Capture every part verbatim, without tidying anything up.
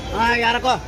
हाँ यार को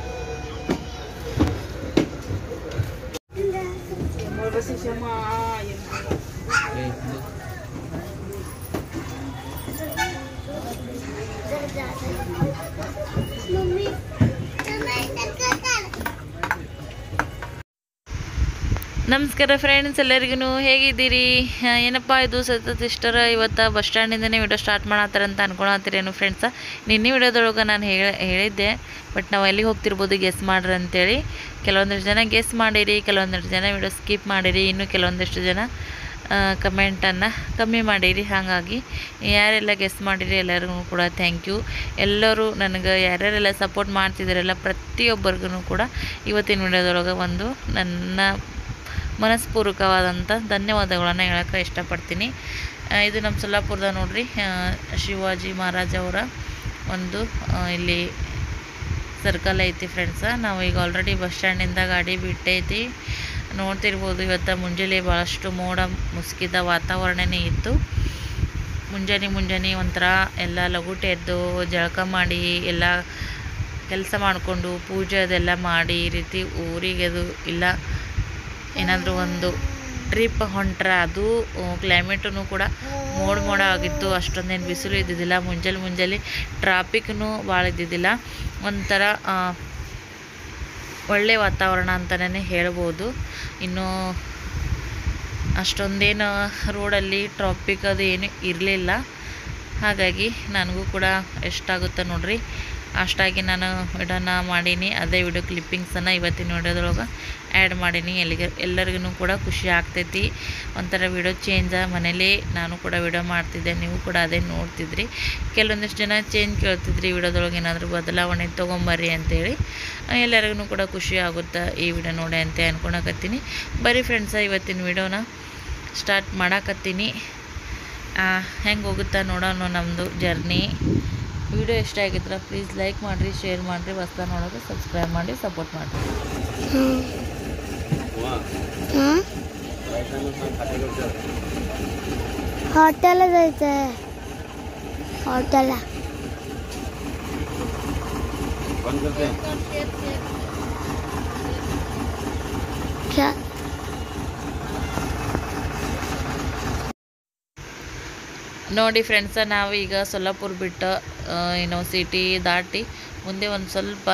ನಮಸ್ಕಾರ ಫ್ರೆಂಡ್ಸ್, ಎಲ್ಲರಿಗೂ ಹೇಗಿದ್ದೀರಿ? ಏನಪ್ಪ ಇದು ಸತತ ಇಷ್ಟರ ಇವತ್ತು ಬಸ್ ಸ್ಟ್ಯಾಂಡಿಂದನೇ ವಿಡಿಯೋ ಸ್ಟಾರ್ಟ್ ಮಾಡತ್ತಾರ ಅಂತ ಅನ್ಕೊಳತ್ತೀರೇನು ಫ್ರೆಂಡ್ಸ? ನಿನ್ನೆ ವಿಡಿಯೋದೊಳಗೆ ನಾನು ಹೇಳ ಹೇಳಿದ್ದೆ ಬಟ್ ನಾವು ಎಲ್ಲಿಗೆ ಹೋಗ್ತಿರ್ಬೋದು ಗೆಸ್ ಮಾಡ್ರಿ ಅಂತೇಳಿ. ಕೆಲವೊಂದಿಷ್ಟು ಜನ ಗೆಸ್ ಮಾಡಿರಿ, ಕೆಲವೊಂದಿಷ್ಟು ಜನ ವಿಡಿಯೋ ಸ್ಕಿಪ್ ಮಾಡಿರಿ, ಇನ್ನು ಕೆಲವೊಂದಿಷ್ಟು ಜನ ಕಮೆಂಟನ್ನು ಕಮ್ಮಿ ಮಾಡಿರಿ. ಹಾಗಾಗಿ ಯಾರೆಲ್ಲ ಗೆಸ್ ಮಾಡಿರಿ ಎಲ್ಲರಿಗೂ ಕೂಡ ಥ್ಯಾಂಕ್ ಯು. ಎಲ್ಲರೂ ನನಗೆ ಯಾರ್ಯಾರೆಲ್ಲ ಸಪೋರ್ಟ್ ಮಾಡ್ತಿದ್ದಾರೆಲ್ಲ ಪ್ರತಿಯೊಬ್ಬರಿಗೂ ಕೂಡ ಇವತ್ತಿನ ವಿಡಿಯೋದೊಳಗೆ ಒಂದು ನನ್ನ ಮನಸ್ಪೂರ್ವಕವಾದಂಥ ಧನ್ಯವಾದಗಳನ್ನು ಹೇಳೋಕ್ಕೆ ಇಷ್ಟಪಡ್ತೀನಿ. ಇದು ನಮ್ಮ ಸೊಲ್ಲಾಪುರದ ನೋಡ್ರಿ, ಶಿವಾಜಿ ಮಹಾರಾಜ್ ಅವರ ಒಂದು ಇಲ್ಲಿ ಸರ್ಕಲ್ ಐತಿ ಫ್ರೆಂಡ್ಸ. ನಾವು ಈಗ ಆಲ್ರೆಡಿ ಬಸ್ ಸ್ಟ್ಯಾಂಡಿಂದ ಗಾಡಿ ಬಿಟ್ಟೈತಿ. ನೋಡ್ತಿರ್ಬೋದು ಇವತ್ತು ಮುಂಜಾನೆ ಭಾಳಷ್ಟು ಮೋಡ ಮುಸುಕಿದ ವಾತಾವರಣನೇ ಇತ್ತು. ಮುಂಜಾನೆ ಮುಂಜಾನೆ ಒಂಥರ ಎಲ್ಲ ಲಘುಟೆ ಎದ್ದು ಜಳಕ ಮಾಡಿ ಎಲ್ಲ ಕೆಲಸ ಮಾಡಿಕೊಂಡು ಪೂಜೆ ಅದೆಲ್ಲ ಮಾಡಿ ಈ ರೀತಿ ಊರಿಗೆ ಅದು ಇಲ್ಲ ಏನಾದರೂ ಒಂದು ಟ್ರಿಪ್ ಹೊಂಟ್ರೆ ಅದು ಕ್ಲೈಮೇಟೂ ಕೂಡ ಮೋಡ ಮೋಡ ಆಗಿತ್ತು. ಅಷ್ಟೊಂದೇನು ಬಿಸಿಲು ಇದ್ದಿದ್ದಿಲ್ಲ. ಮುಂಜಾನೆ ಮುಂಜಾನೆ ಟ್ರಾಫಿಕ್ನೂ ಭಾಳ ಇದ್ದಿದ್ದಿಲ್ಲ. ಒಂಥರ ಒಳ್ಳೆಯ ವಾತಾವರಣ ಅಂತಲೇ ಹೇಳ್ಬೋದು. ಇನ್ನು ಅಷ್ಟೊಂದೇನು ರೋಡಲ್ಲಿ ಟ್ರಾಫಿಕ್ ಅದು ಏನು ಇರಲಿಲ್ಲ. ಹಾಗಾಗಿ ನನಗೂ ಕೂಡ ಎಷ್ಟಾಗುತ್ತೆ ನೋಡ್ರಿ ಅಷ್ಟಾಗಿ ನಾನು ವಿಡಿಯೋನ ಮಾಡೀನಿ. ಅದೇ ವಿಡಿಯೋ ಕ್ಲಿಪ್ಪಿಂಗ್ಸನ್ನು ಇವತ್ತಿನ ವಿಡಿಯೋದೊಳಗೆ ಆ್ಯಡ್ ಮಾಡೀನಿ. ಎಲ್ಲಿಗೆ ಎಲ್ಲರಿಗೂ ಕೂಡ ಖುಷಿ ಆಗ್ತೈತಿ. ಒಂಥರ ವಿಡಿಯೋ ಚೇಂಜ. ಮನೇಲಿ ನಾನು ಕೂಡ ವಿಡಿಯೋ ಮಾಡ್ತಿದ್ದೆ, ನೀವು ಕೂಡ ಅದೇ ನೋಡ್ತಿದ್ರಿ. ಕೆಲವೊಂದಿಷ್ಟು ಜನ ಚೇಂಜ್ ಕೇಳ್ತಿದ್ರಿ, ವಿಡಿಯೋದೊಳಗೆ ಏನಾದರೂ ಬದಲಾವಣೆ ತೊಗೊಂಬರ್ರಿ ಅಂತೇಳಿ. ಎಲ್ಲರಿಗೂ ಕೂಡ ಖುಷಿ ಆಗುತ್ತೆ ಈ ವಿಡಿಯೋ ನೋಡಿ ಅಂತ ಅಂದ್ಕೊಳಕತ್ತೀನಿ. ಬರೀ ಫ್ರೆಂಡ್ಸ ಇವತ್ತಿನ ವಿಡಿಯೋನ ಸ್ಟಾರ್ಟ್ ಮಾಡಾಕತ್ತೀನಿ. ಹೆಂಗೆ ಹೋಗುತ್ತಾ ನೋಡೋಣ ನಮ್ಮದು ಜರ್ನಿ. ವಿಡಿಯೋ ಇಷ್ಟ ಆಗಿದ್ರೆ ಪ್ಲೀಸ್ ಲೈಕ್ ಮಾಡಿರಿ, ಶೇರ್ ಮಾಡಿರಿ, ಹೊಸ್ತಾ ನೋಡೋದು ಸಬ್ಸ್ಕ್ರೈಬ್ ಮಾಡಿ ಸಪೋರ್ಟ್ ಮಾಡಿರಿ. ಹೋಟೆಲ್ ಐತೆ ಹೋಟೆಲ್ ನೋಡಿ ಫ್ರೆಂಡ್ಸ, ನಾವು ಈಗ ಸೊಲ್ಲಾಪುರ ಬಿಟ್ಟು ಏನೋ ಸಿಟಿ ದಾಟಿ ಮುಂದೆ ಒಂದು ಸ್ವಲ್ಪ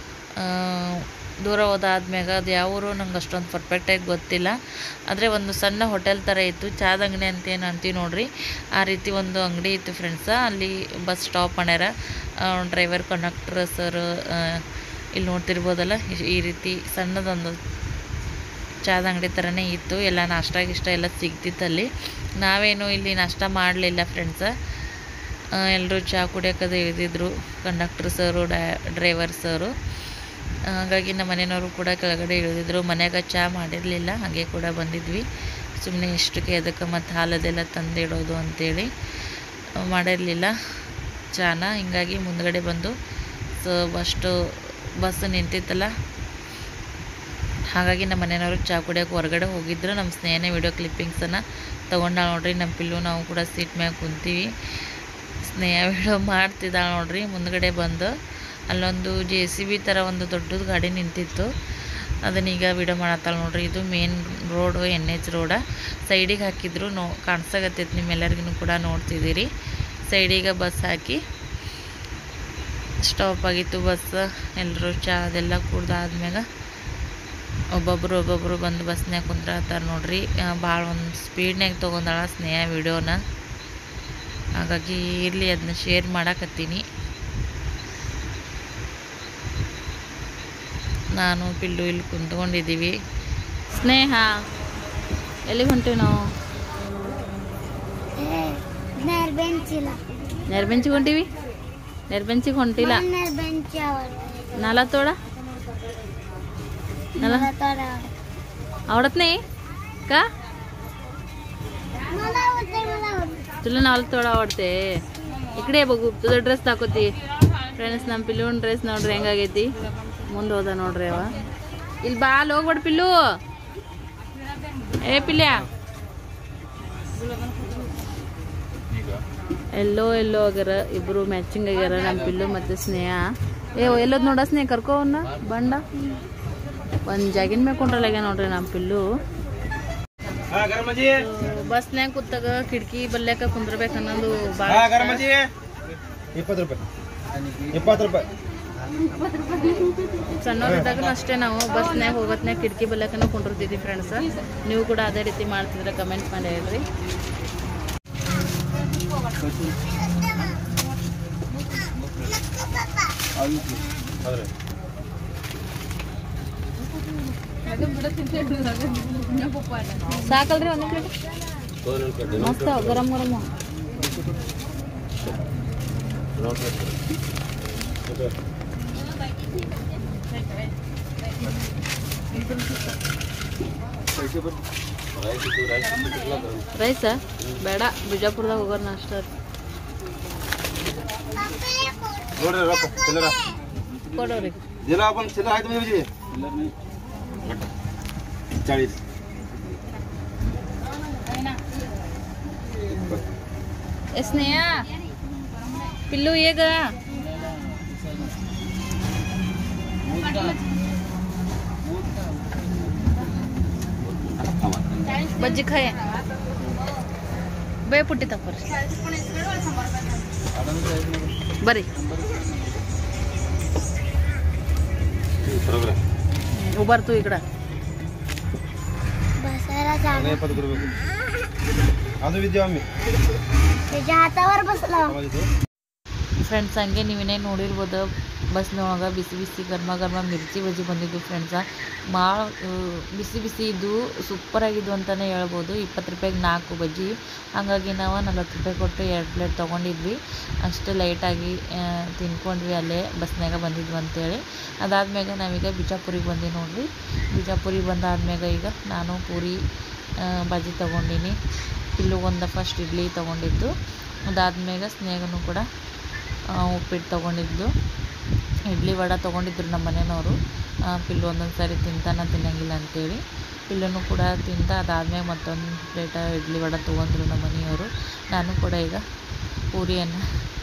ದೂರ ಹೋದಾದ್ಮ್ಯಾಗ ಅದು ಯಾವ ಊರು ನಂಗೆ ಅಷ್ಟೊಂದು ಪರ್ಫೆಕ್ಟಾಗಿ ಗೊತ್ತಿಲ್ಲ. ಆದರೆ ಒಂದು ಸಣ್ಣ ಹೋಟೆಲ್ ಥರ ಇತ್ತು, ಚಾದ ಅಂಗಡಿ ಅಂತ ಏನು ಅಂತೀವಿ ನೋಡ್ರಿ, ಆ ರೀತಿ ಒಂದು ಅಂಗಡಿ ಇತ್ತು ಫ್ರೆಂಡ್ಸ. ಅಲ್ಲಿ ಬಸ್ ಸ್ಟಾಪ್ ಮಾಡ್ಯಾರ. ಡ್ರೈವರ್ ಕಂಡಕ್ಟರ್ ಸರ್ ಇಲ್ಲಿ ನೋಡ್ತಿರ್ಬೋದಲ್ಲ, ಈ ರೀತಿ ಸಣ್ಣದೊಂದು ಚಾದ ಅಂಗಡಿ ಥರನೇ ಇತ್ತು. ಎಲ್ಲ ನಾಷ್ಟ ಗಿಷ್ಟ ಎಲ್ಲ ಸಿಗ್ತಿತ್ತಲ್ಲಿ. ನಾವೇನು ಇಲ್ಲಿ ನಾಷ್ಟ ಮಾಡಲಿಲ್ಲ ಫ್ರೆಂಡ್ಸ. ಎಲ್ಲರೂ ಚಹಾ ಕುಡಿಯೋಕ್ಕದು ಇಳಿದಿದ್ರು, ಕಂಡಕ್ಟರ್ ಸರು ಡ್ರೈವರ್ ಸರು. ಹಾಗಾಗಿ ನಮ್ಮ ಮನೆಯವರು ಕೂಡ ಕೆಳಗಡೆ ಇಳಿದಿದ್ರು. ಮನ್ಯಾಗ ಚಹಾ ಮಾಡಿರಲಿಲ್ಲ, ಹಾಗೆ ಕೂಡ ಬಂದಿದ್ವಿ. ಸುಮ್ಮನೆ ಇಷ್ಟಕ್ಕೆ ಅದಕ್ಕೆ ಮತ್ತು ಹಾಲದೆಲ್ಲ ತಂದಿಡೋದು ಅಂಥೇಳಿ ಮಾಡಿರಲಿಲ್ಲ ಚಹಾನ. ಹಿಂಗಾಗಿ ಮುಂದ್ಗಡೆ ಬಂದು ಸೊ ಅಷ್ಟು ಬಸ್ ನಿಂತಿತ್ತಲ್ಲ, ಹಾಗಾಗಿ ನಮ್ಮ ಮನೆಯವರು ಚಹಾ ಕುಡಿಯೋಕೆ ಹೊರಗಡೆ ಹೋಗಿದ್ರು. ನಮ್ಮ ಸ್ನೇಹನೇ ವಿಡಿಯೋ ಕ್ಲಿಪ್ಪಿಂಗ್ಸನ್ನು ತೊಗೊಂಡಾಳ ನೋಡ್ರಿ. ನಮ್ಮ ಪಿಲ್ಲು ನಾವು ಕೂಡ ಸೀಟ್ ಮ್ಯಾಗ ಕುಂತೀವಿ. ಸ್ನೇಹ ವಿಡಿಯೋ ಮಾಡ್ತಿದ್ದಾಳೆ ನೋಡ್ರಿ. ಮುಂದ್ಗಡೆ ಬಂದು ಅಲ್ಲೊಂದು ಜೆ ಸಿ ಬಿ ಥರ ಒಂದು ದೊಡ್ಡದು ಗಾಡಿ ನಿಂತಿತ್ತು, ಅದನ್ನೀಗ ವಿಡಿಯೋ ಮಾಡತ್ತಾಳೆ ನೋಡ್ರಿ. ಇದು main road, N H road. ಸೈಡಿಗೆ ಹಾಕಿದ್ರು ನೋ ಕಾಣಿಸಾಗತ್ತೈತಿ, ನಿಮ್ಮೆಲ್ಲರಿಗೂ ಕೂಡ ನೋಡ್ತಿದ್ದೀರಿ. ಸೈಡಿಗೆ ಬಸ್ ಹಾಕಿ ಸ್ಟಾಪ್ ಆಗಿತ್ತು ಬಸ್. ಎಲ್ಲರೂ ಚಹಾ ಅದೆಲ್ಲ ಕುಡ್ದಾದ್ಮ್ಯಾಗ ಒಬ್ಬೊಬ್ಬರು ಒಬ್ಬೊಬ್ಬರು ಬಂದು ಬಸ್ನ್ಯಾಗ ಕುಂದ್ರತ್ತಾರ ನೋಡ್ರಿ. ಭಾಳ ಒಂದು ಸ್ಪೀಡ್ನಾಗ ತೊಗೊಂಡಾಳ ಸ್ನೇಹ ವಿಡಿಯೋನ. ಹಾಗಾಗಿ ಇರಲಿ ಅದನ್ನ ಶೇರ್ ಮಾಡಾಕತ್ತೀನಿ. ನಾನು ಪಿಲ್ಲು ಇಲ್ಲಿ ಕುಂತ್ಕೊಂಡಿದ್ದೀವಿ. ಸ್ನೇಹ ಎಲ್ಲಿಗೆ ಹೊಂಟೀವಿ ನಾವು? ನೆರ್ಬೆಂಚಿಗೆ ಹೊಂಟೀವಿ. ನೆರ್ಬೆಂಚಿಗೆ ಹೊಂಟಿಲ್ಲ, ನಾಲತೋಡ आवडत नाही का? तुला नालतोड आवडते. इकडे बघू तुझा ड्रेस दाखवती. ಫ್ರೆಂಡ್ಸ್, ನಮ್ಮ ಪಿಲ್ಲುನ್ ಡ್ರೆಸ್ ನೋಡ್ರಿ ಹೆಂಗಾಗೈತಿ. ಮುಂದೆ ಹೋದ ನೋಡ್ರಿ ಅವ. ಇಲ್ಲಿ ಬಾ, ಅಲ್ಲಿ ಹೋಗ್ಬೇಡ ಪಿಲ್ಲು. ಏ ಪಿಲ್ಯ, ಎಲ್ಲೋ ಎಲ್ಲೋ ಆಗ್ಯಾರ ಇಬ್ರು ಮ್ಯಾಚಿಂಗ್ ಆಗ್ಯಾರ ನಮ್ಮ ಪಿಲ್ಲು ಮತ್ತು ಸ್ನೇಹ. ಏ ಎಲ್ಲದ್ ನೋಡಸ್ನೇ ಕರ್ಕೋ ಅವನ್ನ ಬಂಡ ಒಂದ್ ಜಾಗಿನ ಮೇಲೆ ಕೊಂಡ್ರಲ್ಲಾಗ ನೋಡ್ರಿ ನಮ್ಮ ಪಿಲ್ಲು ಬಸ್ನ್ಯಾಗ ಕೂತಾಗ ಕಿಟಕಿ ಬಲ್ಯಾಕ ಕುಂದ್ರಬೇಕು ಅನ್ನೋದು ಇಪ್ಪತ್ತು ರೂಪಾಯಿ ಇಪ್ಪತ್ತು ರೂಪಾಯಿ ಸಣ್ಣವ್ರಿದ್ದಾಗ ಅಷ್ಟೇ ನಾವು ಬಸ್ನ್ಯಾಗ ಹೋಗತ್ನ್ಯಾಗ ಕಿಟಕಿ ಬಲ್ಯಾಕನ ಕುಂಡಿರ್ತಿದ್ವಿ ಫ್ರೆಂಡ್ಸ್. ನೀವು ಕೂಡ ಅದೇ ರೀತಿ ಮಾಡ್ತಿದ್ರೆ ಕಮೆಂಟ್ ಮಾಡಿ ಹೇಳ್ರಿ. ಸಾಕಲ್ರಿ ಒಂದು ಪ್ಲೇಟ್ ಮಸ್ತ್ ಗರಂ ಗರಂ ರೈಸ ಬೇಡ ಬಿಜಾಪುರದಾಗ ಹೋಗೋಣ ಅಷ್ಟ ಕೊಡೋರಿ चाळीस स्नेहा पिल्लू ये ग बज्जी खाए बे पुट्टी तपर बरी उभार तू इकड बसायला जागा ಅದು ವಿದ್ಯಾ ಅಮ್ಮಿ त्याच्या हातावर बसला. ಫ್ರೆಂಡ್ಸ್ ಹಂಗೆ ನೀವೇನೇ ನೋಡಿರ್ಬೋದು ಬಸ್ನೊಳಗೆ ಬಿಸಿ ಬಿಸಿ ಗರ್ಮ ಗರ್ಮ ಮಿರ್ಚಿ ಬಜ್ಜಿ ಬಂದಿದ್ದು ಫ್ರೆಂಡ್ಸ. ಭಾಳ ಬಿಸಿ ಬಿಸಿ ಇದ್ದು ಸೂಪರಾಗಿದ್ದು ಅಂತಲೇ ಹೇಳ್ಬೋದು. ಇಪ್ಪತ್ತು ರೂಪಾಯಿಗೆ ನಾಲ್ಕು ಬಜ್ಜಿ, ಹಾಗಾಗಿ ನಾವು ನಲ್ವತ್ತು ರೂಪಾಯಿ ಕೊಟ್ಟು ಎರಡು ಪ್ಲೇಟ್ ತೊಗೊಂಡಿದ್ವಿ. ಅಷ್ಟು ಲೈಟಾಗಿ ತಿನ್ಕೊಂಡ್ವಿ ಅಲ್ಲೇ ಬಸ್ನಾಗ ಬಂದಿದ್ವಿ ಅಂತೇಳಿ. ಅದಾದ್ಮೇಲೆ ನಾವೀಗ ಬಿಜಾಪುರಿಗೆ ಬಂದು ನೋಡ್ರಿ. ಬಿಜಾಪುರಿಗೆ ಬಂದಾದ್ಮೇಲೆ ಈಗ ನಾನು ಪೂರಿ ಬಜ್ಜಿ ತೊಗೊಂಡಿನಿ. ಪಿಲ್ಲುಗೊಂದು ಫಸ್ಟ್ ಇಡ್ಲಿ ತೊಗೊಂಡಿದ್ದು, ಅದಾದ್ಮೇಲೆ ಸ್ನೇಹನೂ ಕೂಡ ಉಪ್ಪಿಟ್ಟು ತೊಗೊಂಡಿದ್ದು. ಇಡ್ಲಿ ವಡೆ ತೊಗೊಂಡಿದ್ರು ನಮ್ಮ ಮನೆಯವರು. ಪಿಲ್ಲು ಒಂದೊಂದು ಸಾರಿ ತಿಂತಾನ ತಿನ್ನಂಗಿಲ್ಲ ಅಂತೇಳಿ ಪಿಲ್ಲುನು ಕೂಡ ತಿಂತ ಅದಾದ್ಮೇಲೆ ಮತ್ತೊಂದು ಪ್ಲೇಟ ಇಡ್ಲಿ ವಡೆ ತೊಗೊಂಡ್ರು ನಮ್ಮ ಮನೆಯವರು. ನಾನು ಕೂಡ ಈಗ ಪೂರಿಯನ್ನು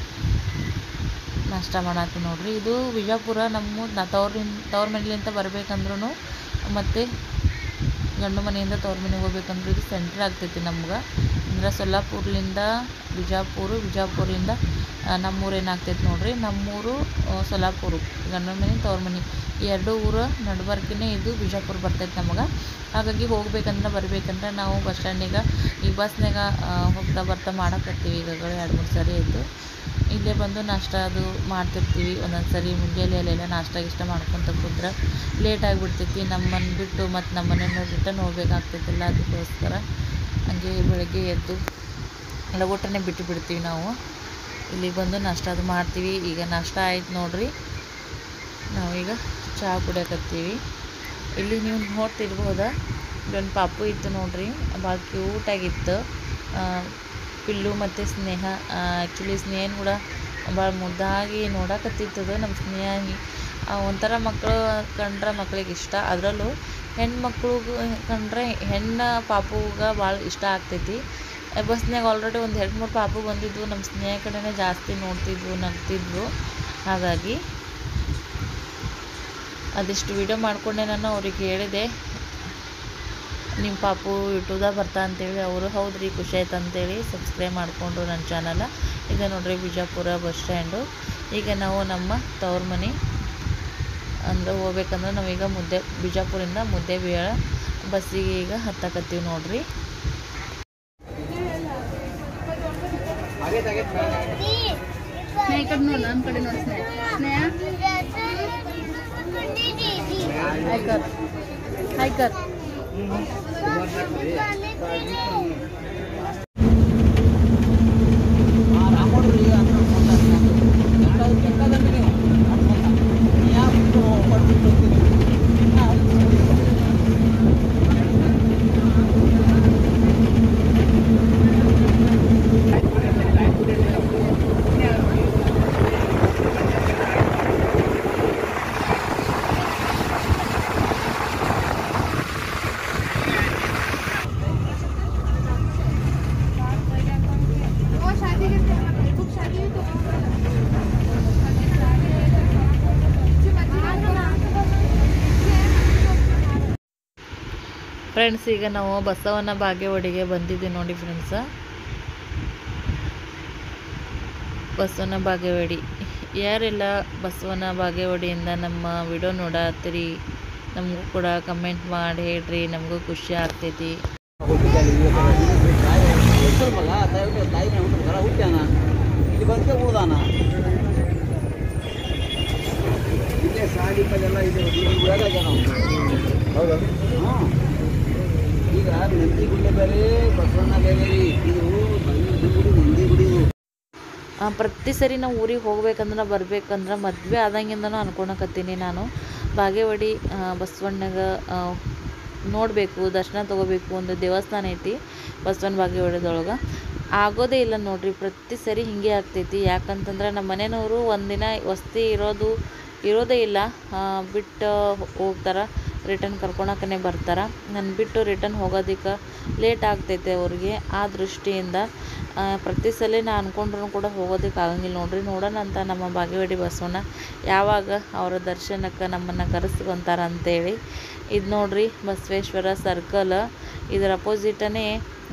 ನಾಷ್ಟ ಮಾಡತ್ತೀನಿ ನೋಡ್ರಿ. ಇದು ವಿಜಯಪುರ ನಮ್ಮ ನಾ ತವ್ರಿಂದ ತವ್ರ ಮನೆಯಿಂದ ಬರ್ಬೇಕಂದ್ರೂ ಮತ್ತು ಗಂಡು ಮನೆಯಿಂದ ತವ್ರ ಮನೆಗೆ ಹೋಗ್ಬೇಕಂದ್ರೆ ಇದು ಸೆಂಟ್ರ್ ಆಗ್ತೈತಿ ನಮ್ಗೆ. ಅಂದ್ರೆ ಸೊಲ್ಲಾಪುರ್ಲಿಂದ ಬಿಜಾಪುರ, ಬಿಜಾಪುರದಿಂದ ನಮ್ಮೂರು ಏನಾಗ್ತೈತೆ ನೋಡ್ರಿ. ನಮ್ಮೂರು ಸೊಲ್ಲಾಪುರ, ಗಂಡನ ಮನೆ ತವ್ರ ಮನೆ ಈ ಎರಡು ಊರ ನಡ್ಬರ್ಕಿನೇ ಇದು ಬಿಜಾಪುರ ಬರ್ತೈತೆ ನಮಗೆ. ಹಾಗಾಗಿ ಹೋಗ್ಬೇಕಂದ್ರೆ ಬರ್ಬೇಕಂದ್ರೆ ನಾವು ಬಸ್ ಸ್ಟ್ಯಾಂಡಿಗೆ ಈ ಬಸ್ನಾಗ ಹೋಗ್ತಾ ಬರ್ತಾ ಮಾಡಕತ್ತೀವಿ. ಈಗಾಗಲೇ ಎರಡು ಮೂರು ಸರಿ ಆಯಿತು. ಇಲ್ಲೇ ಬಂದು ನಾಷ್ಟ ಅದು ಮಾಡ್ತಿರ್ತೀವಿ. ಒಂದೊಂದು ಸರಿ ಮುಂಜಾನೆ ಅಲ್ಲೆಲ್ಲ ನಾಷ್ಟ ಗಿಷ್ಟ ಮಾಡ್ಕೊತ ಕೂತ್ರೆ ಲೇಟ್ ಆಗಿಬಿಡ್ತೈತಿ. ನಮ್ಮನ್ನು ಬಿಟ್ಟು ಮತ್ತು ನಮ್ಮ ಮನೆಯನ್ನು ರಿಟರ್ನ್ ಹೋಗ್ಬೇಕಾಗ್ತೈತಿಲ್ಲ, ಅದಕ್ಕೋಸ್ಕರ ಹಂಗೆ ಬೆಳಗ್ಗೆ ಎದ್ದು ಲಗೋಟನೆ ಬಿಟ್ಟು ಬಿಡ್ತೀವಿ ನಾವು. ಇಲ್ಲಿಗೆ ಬಂದು ನಾಷ್ಟ ಅದು ಮಾಡ್ತೀವಿ. ಈಗ ನಾಷ್ಟ ಆಯ್ತು ನೋಡ್ರಿ. ನಾವೀಗ ಚಹಾ ಕುಡಿಯಕತ್ತೀವಿ. ಇಲ್ಲಿ ನೀವು ನೋಡ್ತಿರ್ಬೋದಾ, ಇಲ್ಲೊಂದು ಪಾಪು ಇತ್ತು ನೋಡ್ರಿ, ಭಾಳ ಕ್ಯೂಟಾಗಿತ್ತು. ಪಿಲ್ಲು ಮತ್ತು ಸ್ನೇಹ. ಆ್ಯಕ್ಚುಲಿ ಸ್ನೇಹನ ಕೂಡ ಭಾಳ ಮುದ್ದಾಗಿ ನೋಡಕತ್ತಿತ್ತದು ನಮ್ಮ ಸ್ನೇಹ. ಒಂಥರ ಮಕ್ಕಳು ಕಂಡ್ರೆ ಮಕ್ಳಿಗೆ ಇಷ್ಟ, ಅದರಲ್ಲೂ ಹೆಣ್ಮಕ್ಳಿಗೆ ಕಂಡ್ರೆ ಹೆಣ್ಣು ಪಾಪುಗೆ ಭಾಳ ಇಷ್ಟ ಆಗ್ತೈತಿ. ಬಸ್ನಾಗ ಆಲ್ರೆಡಿ ಒಂದು ಎರಡು ಮೂರು ಪಾಪು ಬಂದಿದ್ವು. ನಮ್ಮ ಸ್ನೇಹ ಕಡೆನೇ ಜಾಸ್ತಿ ನೋಡ್ತಿದ್ವು, ನಗ್ತಿದ್ವು. ಹಾಗಾಗಿ ಅದಿಷ್ಟು ವೀಡಿಯೋ ಮಾಡಿಕೊಂಡೆ. ನಾನು ಅವ್ರಿಗೆ ಹೇಳಿದೆ, ನಿಮ್ಮ ಪಾಪು ಯೂಟ್ಯೂಬ್ದಾಗ ಬರ್ತಾ ಅಂತೇಳಿ. ಅವರು ಹೌದ್ರಿ, ಖುಷಿ ಆಯ್ತು ಅಂತೇಳಿ ಸಬ್ಸ್ಕ್ರೈಬ್ ಮಾಡಿಕೊಂಡ್ರು ನನ್ನ ಚಾನಲ. ಈಗ ನೋಡ್ರಿ ಬಿಜಾಪುರ ಬಸ್ ಸ್ಟ್ಯಾಂಡು. ಈಗ ನಾವು ನಮ್ಮ ತವ್ರ ಮನೆ ಅಂದ್ರೆ ಹೋಗ್ಬೇಕಂದ್ರೆ ನಾವೀಗ ಮುದ್ದೆ ಬಿಜಾಪುರಿಂದ ಮುದ್ದೆ ಬೇಳ ಬಸ್ಸಿಗೆ ಈಗ ಹತ್ತಕತ್ತೀವಿ ನೋಡ್ರಿ. ಈ ಕಡೆ ನೋಡಿ, ನನ್ನ ಕಡೆ ನೋಡಿ ಸ್ನೇಹ. ಹೈಕರ್ ಹೈಕರ್ ಫ್ರೆಂಡ್ಸ್, ಈಗ ನಾವು ಬಸವನ ಬಾಗೇವಾಡಿಗೆ ಬಂದಿದ್ದೀವಿ ನೋಡಿ ಫ್ರೆಂಡ್ಸ. ಬಸವನ ಬಾಗೇವಾಡಿ ಯಾರೆಲ್ಲ ಬಸವನ ಬಾಗೇವಾಡಿಯಿಂದ ನಮ್ಮ ವಿಡಿಯೋ ನೋಡತ್ತೀರಿ, ನಮಗೂ ಕೂಡ ಕಮೆಂಟ್ ಮಾಡಿ ಹೇಳ್ರಿ, ನಮಗೂ ಖುಷಿ ಆಗ್ತೈತಿ. ಇಲ್ಲಿ ಬಂದು ಉಳ್ದಾನ ಇಲ್ಲೇ ಸಾಡಿ ಪಲ್ಲೆಲ್ಲ ಇದೆ ಜನ. ಹೌದಾ? ಹಾಂ, ಈಗ ನಂದಿ ಗುಡ್ಡೆ ಬೇರೆ ಬಸವಣ್ಣ ಬೇರೆ. ಇದು ನಂದಿ ಗುಡಿ ನಂದಿ ಗುಡಿ ಪ್ರತಿ ಸರಿ ನಾವು ಊರಿಗೆ ಹೋಗ್ಬೇಕಂದ್ರೆ ಬರ್ಬೇಕಂದ್ರೆ ಮದುವೆ ಆದಂಗಿಂದನೂ ಅನ್ಕೊಳಕತ್ತೀನಿ ನಾನು. ಬಾಗೇವಾಡಿ ಬಸವಣ್ಣಗ ನೋಡಬೇಕು, ದರ್ಶನ ತೊಗೋಬೇಕು. ಒಂದು ದೇವಸ್ಥಾನ ಐತಿ ಬಸವನ ಬಾಗೇವಾಡಿದೊಳಗೆ. ಆಗೋದೇ ಇಲ್ಲ ನೋಡ್ರಿ, ಪ್ರತಿ ಸರಿ ಹಿಂಗೆ ಆಗ್ತೈತಿ. ಯಾಕಂತಂದ್ರೆ ನಮ್ಮ ಮನೆಯವರು ಒಂದಿನ ವಸ್ತಿ ಇರೋದು ಇರೋದೇ ಇಲ್ಲ, ಬಿಟ್ಟು ಹೋಗ್ತಾರೆ, ರಿಟರ್ನ್ ಕರ್ಕೊಳಕ್ಕೇ ಬರ್ತಾರೆ. ನನ್ನ ಬಿಟ್ಟು ರಿಟರ್ನ್ ಹೋಗೋದಕ್ಕೆ ಲೇಟ್ ಆಗ್ತೈತೆ ಅವ್ರಿಗೆ. ಆ ದೃಷ್ಟಿಯಿಂದ ಪ್ರತಿ ಸಲ ನಾ ಅಂದ್ಕೊಂಡ್ರೂ ಕೂಡ ಹೋಗೋದಕ್ಕೆ ಆಗಂಗಿಲ್ಲ ನೋಡ್ರಿ. ನೋಡೋಣ ಅಂತ ನಮ್ಮ ಬಾಗೇವಾಡಿ ಬಸವಣ್ಣ ಯಾವಾಗ ಅವರ ದರ್ಶನಕ್ಕೆ ನಮ್ಮನ್ನು ಕರೆಸ್ಕೊಂತಾರ ಅಂತೇಳಿ. ಇದು ನೋಡ್ರಿ ಬಸವೇಶ್ವರ ಸರ್ಕಲ್, ಇದರ ಅಪೋಸಿಟನೇ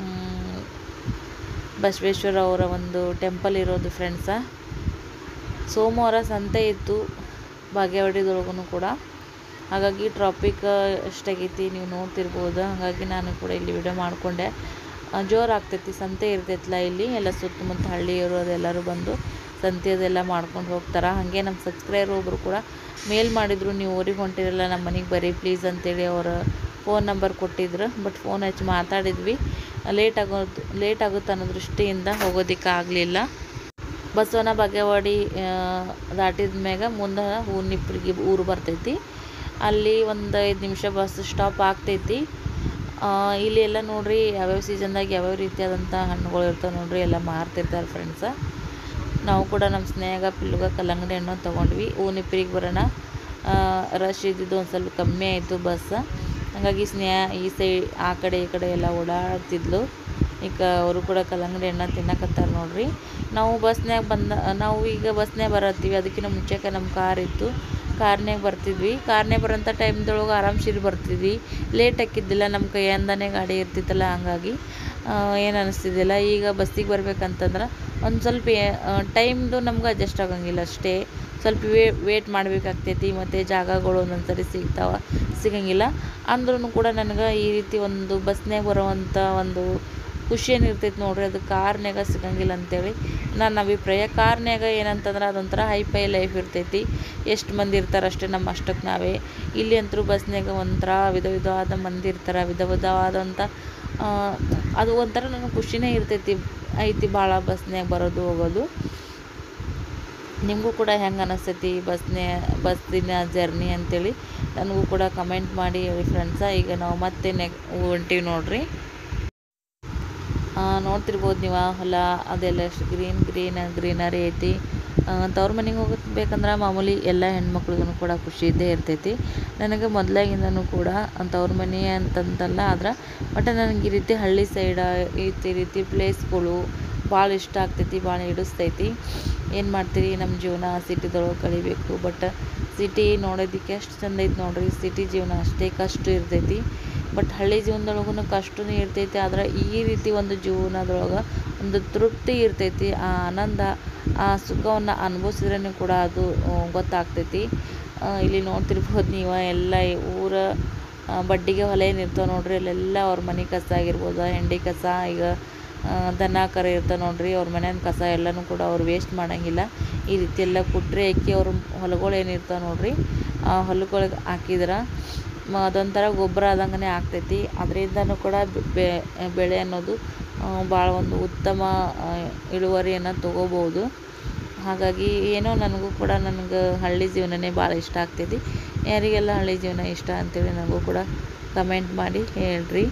ಬಸವೇಶ್ವರ ಅವರ ಒಂದು ಟೆಂಪಲ್ ಇರೋದು ಫ್ರೆಂಡ್ಸ. ಸೋಮವಾರ ಸಂತೆ ಇತ್ತು ಬಾಗೇವಾಡಿದೊಳಗೂ ಕೂಡ, ಹಾಗಾಗಿ ಟ್ರಾಫಿಕ್ ಎಷ್ಟಾಗೈತಿ ನೀವು ನೋಡ್ತಿರ್ಬೋದು. ಹಾಗಾಗಿ ನಾನು ಕೂಡ ಇಲ್ಲಿ ವಿಡಿಯೋ ಮಾಡಿಕೊಂಡೆ. ಜೋರು ಆಗ್ತೈತಿ, ಸಂತೆ ಇರ್ತೈತಲ್ಲ ಇಲ್ಲಿ, ಎಲ್ಲ ಸುತ್ತಮುತ್ತ ಹಳ್ಳಿಯವರು ಅದೆಲ್ಲರೂ ಬಂದು ಸಂತೆ ಅದೆಲ್ಲ ಮಾಡ್ಕೊಂಡು ಹೋಗ್ತಾರೆ. ಹಾಗೆ ನಮ್ಮ ಸಬ್ಸ್ಕ್ರೈಬರ್ ಒಬ್ಬರು ಕೂಡ ಮೇಲ್ ಮಾಡಿದರು, ನೀವು ಊರಿಗೆ ಹೊಂಟಿರಲ್ಲ ನಮ್ಮ ಮನೆಗೆ ಬರ್ರಿ ಪ್ಲೀಸ್ ಅಂತೇಳಿ ಅವರ ಫೋನ್ ನಂಬರ್ ಕೊಟ್ಟಿದ್ರು. ಬಟ್ ಫೋನ್ ಹಚ್ಚಿ ಮಾತಾಡಿದ್ವಿ, ಲೇಟ್ ಆಗೋದು ಲೇಟ್ ಆಗುತ್ತೆ ಅನ್ನೋ ದೃಷ್ಟಿಯಿಂದ ಹೋಗೋದಕ್ಕೆ ಆಗಲಿಲ್ಲ. ಬಸವನ ಬಾಗೇವಾಡಿ ದಾಟಿದ ಮ್ಯಾಗ ಮುಂದೆ ಹೂನಿಪ್ರಿಗೆ ಊರು ಬರ್ತೈತಿ. ಅಲ್ಲಿ ಒಂದು ಐದು ನಿಮಿಷ ಬಸ್ ಸ್ಟಾಪ್ ಆಗ್ತೈತಿ. ಇಲ್ಲಿ ಎಲ್ಲ ನೋಡ್ರಿ ಯಾವ್ಯಾವ ಸೀಸನ್ದಾಗ ಯಾವ್ಯಾವ ರೀತಿಯಾದಂಥ ಹಣ್ಣುಗಳು ಇರ್ತಾವೆ ನೋಡ್ರಿ, ಎಲ್ಲ ಮಾರ್ತಿರ್ತಾರೆ ಫ್ರೆಂಡ್ಸ. ನಾವು ಕೂಡ ನಮ್ಮ ಸ್ನೇಹ ಪಿಲ್ಲುಗ ಕಲ್ಲಂಗಡಿ ಹಣ್ಣು ತೊಗೊಂಡ್ವಿ. ಹೂನಿಪ್ರಿಗೆ ಬರೋಣ, ರಶ್ ಇದ್ದಿದ್ದು ಒಂದು ಸ್ವಲ್ಪ ಕಮ್ಮಿ ಆಯಿತು ಬಸ್. ಹಾಗಾಗಿ ಸ್ನೇಹ ಈ ಸೈಡ್ ಆ ಕಡೆ ಈ ಕಡೆ ಎಲ್ಲ ಓಡಾಡ್ತಿದ್ಲು. ಈಗ ಅವರು ಕೂಡ ಕಲ್ಲಂಗಡಿ ಹಣ್ಣು ತಿನ್ನಕತ್ತಾರೆ ನೋಡ್ರಿ. ನಾವು ಬಸ್ನ್ಯಾಗ ಬಂದ ನಾವು ಈಗ ಬಸ್ನ್ಯಾಗ ಬರತ್ತೀವಿ, ಅದಕ್ಕಿಂತ ಮುಂಚೆಗೆ ನಮ್ಮ ಕಾರ್ ಇತ್ತು, ಕಾರ್ನ್ಯಾಗ ಬರ್ತಿದ್ವಿ. ಕಾರ್ನ್ಯಾಗ ಬರೋಂಥ ಟೈಮ್ದೊಳಗೆ ಆರಾಮ್ಸಿರಿ ಬರ್ತಿದ್ವಿ, ಲೇಟ್ ಹಾಕಿದ್ದಿಲ್ಲ, ನಮ್ಮ ಕೈಯಿಂದನೇ ಗಾಡಿ ಇರ್ತಿತ್ತಲ್ಲ, ಹಂಗಾಗಿ ಏನು ಅನ್ನಿಸ್ತಿದ್ದಿಲ್ಲ. ಈಗ ಬಸ್ಸಿಗೆ ಬರ್ಬೇಕಂತಂದ್ರೆ ಒಂದು ಸ್ವಲ್ಪ ಟೈಮ್ದು ನಮ್ಗೆ ಅಡ್ಜಸ್ಟ್ ಆಗಂಗಿಲ್ಲ ಅಷ್ಟೇ, ಸ್ವಲ್ಪ ವೇ ವೇಟ್ ಮಾಡಬೇಕಾಗ್ತೈತಿ. ಮತ್ತು ಜಾಗಗಳು ಒಂದೊಂದು ಸರಿ ಸಿಗ್ತಾವೆ, ಸಿಗಂಗಿಲ್ಲ. ಅಂದ್ರೂ ಕೂಡ ನನಗೆ ಈ ರೀತಿ ಒಂದು ಬಸ್ನ್ಯಾಗ ಬರೋವಂಥ ಒಂದು ಖುಷಿ ಏನಿರ್ತೈತಿ ನೋಡ್ರಿ, ಅದು ಕಾರ್ನ್ಯಾಗ ಸಿಗಂಗಿಲ್ಲ ಅಂತೇಳಿ ನನ್ನ ಅಭಿಪ್ರಾಯ. ಕಾರ್ನ್ಯಾಗ ಏನಂತಂದ್ರೆ ಅದೊಂಥರ ಹೈಫೈ ಲೈಫ್ ಇರ್ತೈತಿ, ಎಷ್ಟು ಮಂದಿ ಇರ್ತಾರೆ ಅಷ್ಟೇ ನಮ್ಮ ಅಷ್ಟಕ್ಕೆ ನಾವೇ. ಇಲ್ಲಿ ಅಂತೂ ಬಸ್ನ್ಯಾಗ ಒಂಥರ ವಿಧ ವಿಧವಾದ ಮಂದಿ ಇರ್ತಾರೆ, ವಿಧ ವಿಧವಾದಂಥ ಅದು ಒಂಥರ ನನಗೆ ಖುಷಿನೇ ಇರ್ತೈತಿ ಐತಿ ಭಾಳ ಬಸ್ನ್ಯಾಗ ಬರೋದು ಹೋಗೋದು. ನಿಮಗೂ ಕೂಡ ಹೆಂಗೆ ಅನ್ನಿಸ್ತೈತಿ ಬಸ್ನೇ ಬಸ್ಸಿನ ಜರ್ನಿ ಅಂತೇಳಿ ನನಗೂ ಕೂಡ ಕಮೆಂಟ್ ಮಾಡಿ ಹೇಳಿ ಫ್ರೆಂಡ್ಸ. ಈಗ ನಾವು ಮತ್ತೆ ನೆಕ್ ಹೊಂಟೀವಿ ನೋಡ್ರಿ. ನೋಡ್ತಿರ್ಬೋದು ನೀವು ಹೊಲ ಅದೆಲ್ಲ ಎಷ್ಟು ಗ್ರೀನ್ ಗ್ರೀನ್ ಗ್ರೀನರಿ ಐತಿ. ತವ್ರ ಮನೆಗೆ ಹೋಗಬೇಕಂದ್ರೆ ಮಾಮೂಲಿ ಎಲ್ಲ ಹೆಣ್ಮಕ್ಳಿಗೂ ಕೂಡ ಖುಷಿ ಇದ್ದೇ ಇರ್ತೈತಿ. ನನಗೆ ಮೊದಲಾಗಿಂದನೂ ಕೂಡ ತವ್ರ ಮನೆ ಅಂತಂತಲ್ಲ, ಆದ್ರೆ ಬಟ್ ನನಗೆ ಈ ರೀತಿ ಹಳ್ಳಿ ಸೈಡ ಈ ರೀತಿ ಪ್ಲೇಸ್ಗಳು ಭಾಳ ಇಷ್ಟ ಆಗ್ತೈತಿ, ಭಾಳ ಹಿಡಿಸ್ತೈತಿ. ಏನು ಮಾಡ್ತೀರಿ, ನಮ್ಮ ಜೀವನ ಸಿಟಿದೊಳಗೆ ಕಳಿಬೇಕು. ಬಟ್ ಸಿಟಿ ನೋಡೋದಕ್ಕೆ ಎಷ್ಟು ಚೆಂದ ಐತಿ ನೋಡ್ರಿ. ಸಿಟಿ ಜೀವನ ಅಷ್ಟೇ ಕಷ್ಟ ಇರ್ತೈತಿ, ಬಟ್ ಹಳ್ಳಿ ಜೀವನದೊಳಗೂ ಕಷ್ಟನೂ ಇರ್ತೈತಿ. ಆದ್ರೆ ಈ ರೀತಿ ಒಂದು ಜೀವನದೊಳಗೆ ಒಂದು ತೃಪ್ತಿ ಇರ್ತೈತಿ, ಆ ಆನಂದ ಆ ಸುಖವನ್ನು ಅನುಭವಿಸಿದ್ರೂ ಕೂಡ ಅದು ಗೊತ್ತಾಗ್ತೈತಿ. ಇಲ್ಲಿ ನೋಡ್ತಿರ್ಬೋದು ನೀವು ಎಲ್ಲ ಊರ ಬಡ್ಡಿಗೆ ಹೊಲ ಏನಿರ್ತಾವೆ ನೋಡ್ರಿ, ಅಲ್ಲೆಲ್ಲ ಅವ್ರ ಮನೆ ಕಸ ಆಗಿರ್ಬೋದು, ಹೆಂಡಿ ಕಸ, ಈಗ ದನ ಕರ ಇರ್ತಾವೆ ನೋಡ್ರಿ, ಅವ್ರ ಮನೆಯ ಕಸ ಎಲ್ಲನೂ ಕೂಡ ಅವ್ರು ವೇಸ್ಟ್ ಮಾಡೋಂಗಿಲ್ಲ. ಈ ರೀತಿ ಎಲ್ಲ ಕುಟ್ರೆ ಅಕ್ಕಿ ಅವ್ರ ಹೊಲಗಳು ಏನಿರ್ತಾವೆ ನೋಡ್ರಿ, ಆ ಹೊಲಗಳಿಗೆ ಹಾಕಿದ್ರೆ ಅದೊಂಥರ ಗೊಬ್ಬರ ಆದಂಗೆ ಆಗ್ತೈತಿ. ಅದರಿಂದನೂ ಕೂಡ ಬೆಳೆ ಅನ್ನೋದು ಭಾಳ ಒಂದು ಉತ್ತಮ ಇಳುವರಿಯನ್ನು ತೊಗೋಬೋದು. ಹಾಗಾಗಿ ಏನೋ ನನಗೂ ಕೂಡ ನನಗೆ ಹಳ್ಳಿ ಜೀವನನೇ ಭಾಳ ಇಷ್ಟ ಆಗ್ತೈತಿ. ಯಾರಿಗೆಲ್ಲ ಹಳ್ಳಿ ಜೀವನ ಇಷ್ಟ ಅಂತೇಳಿ ನನಗೂ ಕೂಡ ಕಮೆಂಟ್ ಮಾಡಿ ಹೇಳ್ರಿ.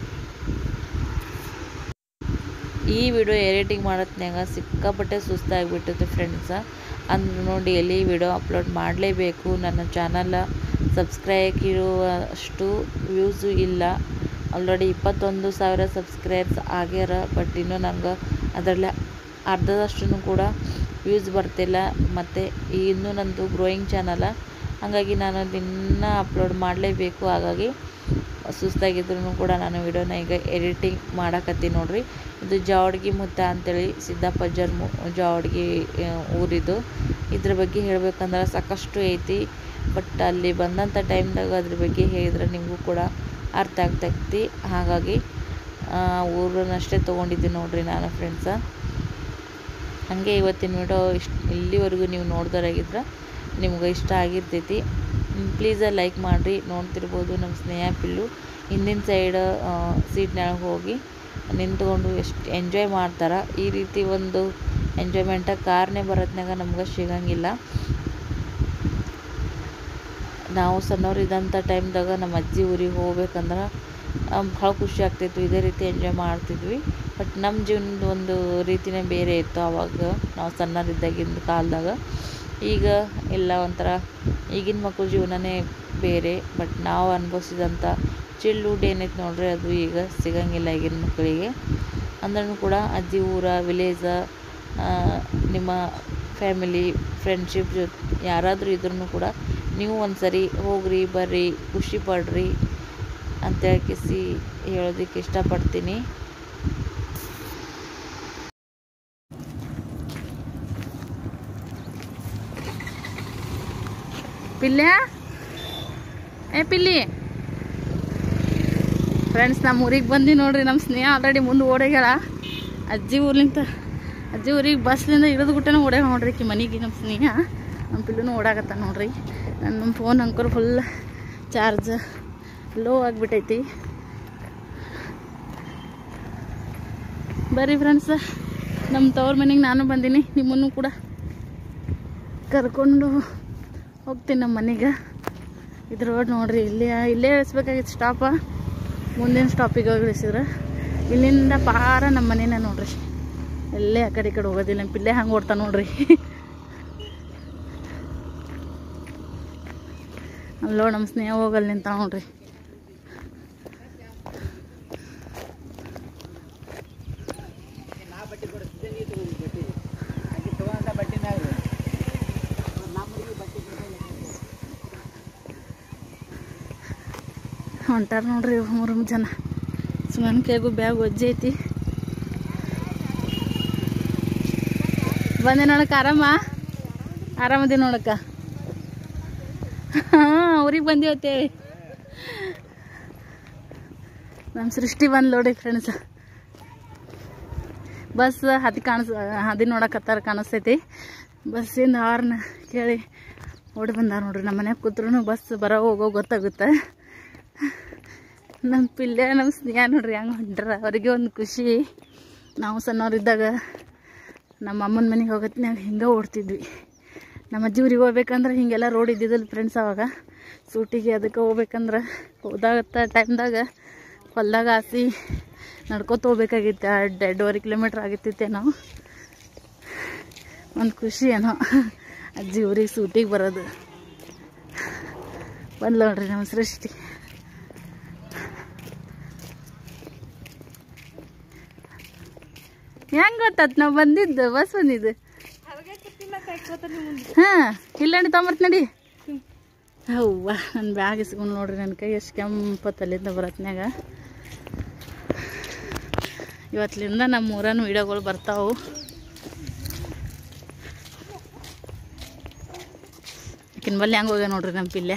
ಈ ವಿಡಿಯೋ ಎಡಿಟಿಂಗ್ ಮಾಡೋತ್ನಾಗ ಸಿಕ್ಕಾಪಟ್ಟೆ ಸುಸ್ತಾಗಿಬಿಟ್ಟೈತೆ ಫ್ರೆಂಡ್ಸ. ಅಂದ್ರೆ ನೋಡಿ ಡೈಲಿ ವಿಡಿಯೋ ಅಪ್ಲೋಡ್ ಮಾಡಲೇಬೇಕು. ನನ್ನ ಚಾನಲ್ ಸಬ್ಸ್ಕ್ರೈಬ್ ಇರುವಷ್ಟು ವ್ಯೂಸು ಇಲ್ಲ. ಆಲ್ರೆಡಿ ಇಪ್ಪತ್ತೊಂದು ಸಾವಿರ ಸಬ್ಸ್ಕ್ರೈಬ್ಸ್ ಆಗ್ಯಾರ, ಬಟ್ ಇನ್ನೂ ನಂಗೆ ಅದರಲ್ಲಿ ಅರ್ಧದಷ್ಟು ಕೂಡ ವ್ಯೂಸ್ ಬರ್ತಿಲ್ಲ. ಮತ್ತು ಇನ್ನೂ ನಂದು ಗ್ರೋಯಿಂಗ್ ಚಾನಲ, ಹಾಗಾಗಿ ನಾನು ದಿನ ಅಪ್ಲೋಡ್ ಮಾಡಲೇಬೇಕು. ಹಾಗಾಗಿ ಸುಸ್ತಾಗಿದ್ರು ಕೂಡ ನಾನು ವಿಡಿಯೋನ ಈಗ ಎಡಿಟಿಂಗ್ ಮಾಡಕತ್ತೀನಿ ನೋಡ್ರಿ. ಇದು ಜಾವಡ್ಗಿ ಮುತ್ತ ಅಂತೇಳಿ ಸಿದ್ದಾಪಜ್ಜರ್ ಮು ಜಾವಡ್ಗಿ ಊರಿದು. ಇದ್ರ ಬಗ್ಗೆ ಹೇಳ್ಬೇಕಂದ್ರೆ ಸಾಕಷ್ಟು ಐತಿ, ಬಟ್ ಅಲ್ಲಿ ಬಂದಂಥ ಟೈಮ್ದಾಗ ಅದ್ರ ಬಗ್ಗೆ ಹೇಳಿದ್ರೆ ನಿಮಗೂ ಕೂಡ ಅರ್ಥ ಆಗ್ತೈತಿ. ಹಾಗಾಗಿ ಊರನ್ನಷ್ಟೇ ತೊಗೊಂಡಿದ್ದೀನಿ ನೋಡ್ರಿ ನಾನು ಫ್ರೆಂಡ್ಸ. ಹಾಗೆ ಇವತ್ತಿನ ವಿಡಿಯೋ ಇಷ್ಟು ಇಲ್ಲಿವರೆಗೂ ನೀವು ನೋಡ್ದೋರಾಗಿದ್ರೆ ನಿಮ್ಗೆ ಇಷ್ಟ ಆಗಿರ್ತೈತಿ. ಪ್ಲೀಸ್ ಲೈಕ್ ಮಾಡಿರಿ. ನೋಡ್ತಿರ್ಬೋದು ನಮ್ಮ ಸ್ನೇಹ ಪಿಲ್ಲು ಹಿಂದಿನ ಸೈಡ್ ಸೀಟ್ನಾಗ ಹೋಗಿ ನಿಂತ್ಕೊಂಡು ಎಷ್ಟು ಎಂಜಾಯ್ ಮಾಡ್ತಾರೆ. ಈ ರೀತಿ ಒಂದು ಎಂಜಾಯ್ಮೆಂಟ ಕಾರ್ನೇ ಬರೋತ್ನಾಗ ನಮ್ಗೆ ಸಿಗಂಗಿಲ್ಲ. ನಾವು ಸಣ್ಣವ್ರಿದ್ದಂಥ ಟೈಮ್ದಾಗ ನಮ್ಮ ಅಜ್ಜಿ ಊರಿಗೆ ಹೋಗ್ಬೇಕಂದ್ರೆ ಭಾಳ ಖುಷಿ ಆಗ್ತಿತ್ತು. ಇದೇ ರೀತಿ ಎಂಜಾಯ್ ಮಾಡ್ತಿದ್ವಿ. ಬಟ್ ನಮ್ಮ ಜೀವನದ ಒಂದು ರೀತಿಯೇ ಬೇರೆ ಇತ್ತು ಆವಾಗ, ನಾವು ಸಣ್ಣರಿದ್ದಾಗಿಂದ ಕಾಲದಾಗ. ಈಗ ಎಲ್ಲ ಒಂಥರ ಈಗಿನ ಮಕ್ಕಳ ಜೀವನನೇ ಬೇರೆ. ಬಟ್ ನಾವು ಅನುಭವಿಸಿದಂಥ ಚಿಲ್ವುಡ್ ಏನೈತೆ ನೋಡ್ರಿ, ಅದು ಈಗ ಸಿಗಂಗಿಲ್ಲ ಈಗಿನ ಮಕ್ಕಳಿಗೆ. ಅಂದ್ರೂ ಕೂಡ ಅಜ್ಜಿ ಊರ ವಿಲೇಜ ನಿಮ್ಮ ಫ್ಯಾಮಿಲಿ ಫ್ರೆಂಡ್ಶಿಪ್ ಜೊತೆ ಯಾರಾದರೂ ಇದ್ರೂ ಕೂಡ ನೀವು ಒಂದು ಸರಿ ಹೋಗ್ರಿ ಬರ್ರಿ ಖುಷಿ ಪಡ್ರಿ ಅಂತೇಳಿ ಕಿಸಿ ಹೇಳೋದಕ್ಕೆ ಇಷ್ಟಪಡ್ತೀನಿ. ಪಿಲ್ಯ ಏ ಪಿಲ್ಲಿ ಫ್ರೆಂಡ್ಸ್, ನಮ್ಮ ಊರಿಗೆ ಬಂದು ನೋಡ್ರಿ. ನಮ್ಮ ಸ್ನೇಹ ಆಲ್ರೆಡಿ ಮುಂದೆ ಓಡೋಗ್ಯಾಳ. ಅಜ್ಜಿ ಊರ್ಲಿಂತ ಅಜ್ಜಿ ಊರಿಗೆ ಬಸ್ಲಿಂದ ಇಳಿದು ಗುಟ್ಟನ ಓಡ್ಯಾಗ ನೋಡ್ರಿ ಕಿ ಮನೆಗೆ. ನಮ್ಮ ಸ್ನೇಹ ನಮ್ಮ ಪಿಲ್ಲೂ ಓಡಾಕತ್ತ ನೋಡ್ರಿ. ನನ್ನ ಫೋನ್ ಅಂಕರ್ ಫುಲ್ ಚಾರ್ಜ್ ಲೋ ಆಗಿಬಿಟ್ಟೈತಿ. ಬರ್ರಿ ಫ್ರೆಂಡ್ಸ್, ನಮ್ಮ ತವ್ರ ಮನೆಗೆ ನಾನು ಬಂದೀನಿ. ನಿಮ್ಮನ್ನು ಕೂಡ ಕರ್ಕೊಂಡು ಹೋಗ್ತೀನಿ ನಮ್ಮ ಮನೆಗೆ. ಇದ್ರೊಳಗೆ ನೋಡ್ರಿ, ಇಲ್ಲಿ ಇಲ್ಲೇ ಇಳಿಸ್ಬೇಕಾಗಿತ್ತು ಸ್ಟಾಪ. ಮುಂದಿನ ಸ್ಟಾಪಿಗೆ ಹೋಗಿ ಇಳಿಸಿದ್ರೆ ಇಲ್ಲಿಂದ ಪಾರ ನಮ್ಮ ಮನೇನ ನೋಡ್ರಿ. ಎಲ್ಲೇ ಆ ಕಡೆ ಈ ಕಡೆ ಹೋಗೋದಿಲ್ಲ. ನಮ್ಮ ಪಿಲ್ಲೆ ಹಂಗೆ ಓಡ್ತಾ ನೋಡ್ರಿ. ಅಲ್ಲೋ ನಮ್ಮ ಸ್ನೇಹ ಹೋಗಲ್ಲಿ ನಿಂತ ನೋಡ್ರಿ. ಹೊಂಟಾರ ನೋಡ್ರಿ ಮೂರು ಜನ. ಸುಮ್ಮನೆ ಕೈಗೂ ಬ್ಯಾಗ್ ಒಜ್ಜೆ ಐತಿ. ಬಂದೆ ನೋಡಕ್ಕ. ಆರಾಮ ಆರಾಮದಿ ನೋಡಕ್ಕ. ಹಾಂ, ಅವ್ರಿಗೆ ಬಂದಿವತ್ತೇಳಿ ನಮ್ಮ ಸೃಷ್ಟಿ ಬಂದು ನೋಡಿ ಫ್ರೆಂಡ್ಸ್. ಬಸ್ ಹತ್ತಿ ಕಾಣಿಸ್ ಹದಿ ನೋಡಕತ್ತಾರ ಕಾಣಿಸ್ತೈತಿ. ಬಸ್ಸಿಂದ ಹಾರ್ನ ಕೇಳಿ ಓಡಿ ಬಂದಾರ ನೋಡ್ರಿ. ನಮ್ಮ ಮನ್ಯಾಗ ಕೂತ್ರು ಬಸ್ ಬರೋ ಹೋಗೋ ಗೊತ್ತಾಗುತ್ತೆ. ನಮ್ಮ ಪಿಲ್ಲೆ ನಮ್ಮ ಸ್ನೇಹ ನೋಡ್ರಿ ಹಂಗೆ ಹೊಂಟ್ರ. ಅವ್ರಿಗೆ ಒಂದು ಖುಷಿ. ನಾವು ಸಣ್ಣವ್ರಿದ್ದಾಗ ನಮ್ಮ ಅಮ್ಮನ ಮನೆಗೆ ಹೋಗತ್ನಾಗ ಹಿಂಗೆ ಓಡ್ತಿದ್ವಿ. ನಮ್ಮ ಅಜ್ಜಿ ಊರಿಗೆ ಹೋಗ್ಬೇಕಂದ್ರೆ ಹಿಂಗೆಲ್ಲ ರೋಡ್ ಇದ್ದಿದ್ದಲ್ಲ ಫ್ರೆಂಡ್ಸ್. ಅವಾಗ ಸೂಟಿಗೆ ಅದಕ್ಕೆ ಹೋಗ್ಬೇಕಂದ್ರೆ ಹೋದಾಗತ್ತ ಟೈಮ್ದಾಗ ಹೊಲ್ದಾಗ ಹಾಸಿ ನಡ್ಕೊತ ಹೋಗ್ಬೇಕಾಗಿತ್ತು. ಎರಡು ಎರಡೂವರೆ ಕಿಲೋಮೀಟ್ರ್ ಆಗಿತ್ತೈತೆ. ನಾವು ಒಂದು ಖುಷಿ ಏನೋ ಅಜ್ಜಿ ಊರಿಗೆ ಸೂಟಿಗೆ ಬರೋದು. ಬಂದು ನೋಡ್ರಿ ನಮ್ಮ ಸೃಷ್ಟಿ. ಹೆಂಗೆ ಗೊತ್ತಾತ್ ನಾವು ಬಂದಿದ್ದು ಬಸ್ ಬಂದಿದ್ದು? ಹಾಂ, ಇಲ್ಲಂಡಿ ತೊಂಬರ್ತ ನಡಿ. ಹೌವ, ನನ್ನ ಬ್ಯಾಗ್ ಇಸ್ಕೊಂಡು ನೋಡ್ರಿ. ನನ್ನ ಕೈ ಎಷ್ಟು ಕೆಂಪತ್ತಲ್ಲಿಂದ ಬರತ್ನಾಗ. ಇವತ್ತಿನಿಂದ ನಮ್ಮ ಊರನ್ನು ವೀಡಿಯೋಗಳು ಬರ್ತಾವೆ. ಆಕಿನ ಬಲ್ಲಿ ಹೆಂಗೆ ಹೋಗ್ಯ ನೋಡ್ರಿ ನಮ್ಮ ಪಿಲ್ಲೆ.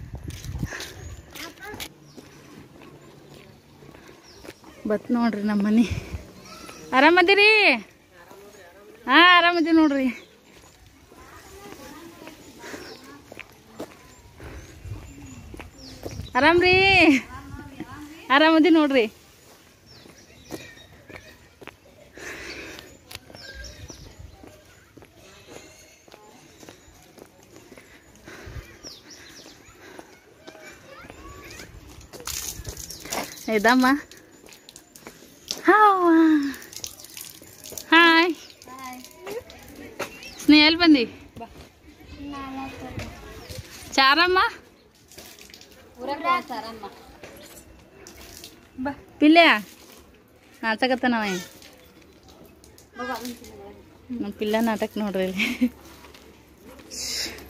ಬತ್ ನೋಡ್ರಿ ನಮ್ಮ ಮನೆ. ಆರಾಮದಿರಿ? ಹಾಂ, ಆರಾಮದಿ ನೋಡ್ರಿ. ಆರಾಮ್ರಿ? ಆರಾಮದಿ ನೋಡ್ರಿ. ಇದಮ್ಮ. ಹಾಯ್ ಸ್ನೇಹ, ಎಲ್ಲಿ ಬಂದಿ? ಚಾರಮ್ಮ ಪಿಲ್ಲೆ ನಾಟಕತ್ತ ನಾವ ನಮ್ಮ ಪಿಲ್ಲ ನಾಟಕ ನೋಡ್ರಿ ಇಲ್ಲಿ.